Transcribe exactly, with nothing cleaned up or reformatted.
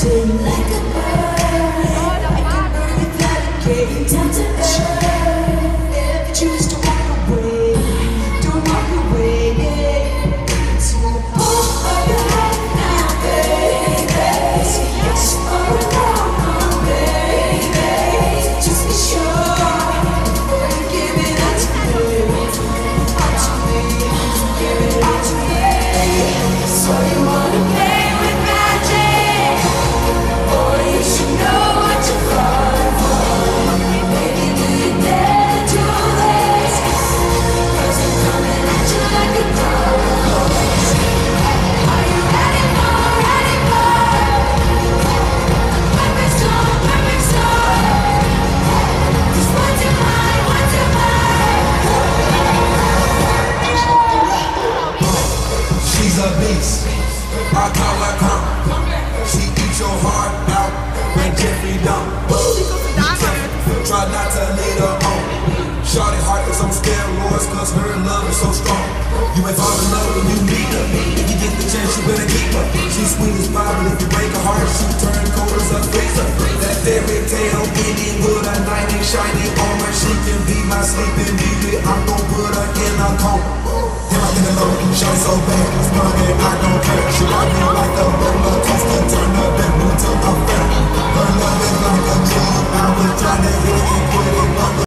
like a bird, like a bird without a cage. Down to earth, never choose to walk away. Don't walk away, yeah. So hold your head now, baby. So yes, for a long, baby. Just be sure before you give it up to me, up to me, give it up to me. So you wanna play with magic, boy, you should know what you're falling for. Baby, do you dare to do this? 'Cause I'm coming at you like a dog. Are you ready for, ready for perfect storm, perfect storm? Just what's your mind, what's your mind? She's a beast, I call her come. She eats your heart out like Jeffrey Dahmer. Try not to lead her on. Shawty heart is on steroids cause her love is so strong. You may fall in love when you meet her. If you get the chance, you better keep her. She's sweet as pie, but if you break her heart, she turn cold as a freezer. That fairy tale ending with a knight in shining armor. She can be my sleeping beauty. I'm gon' put her in a coma. Him I think alone, shawty so bad.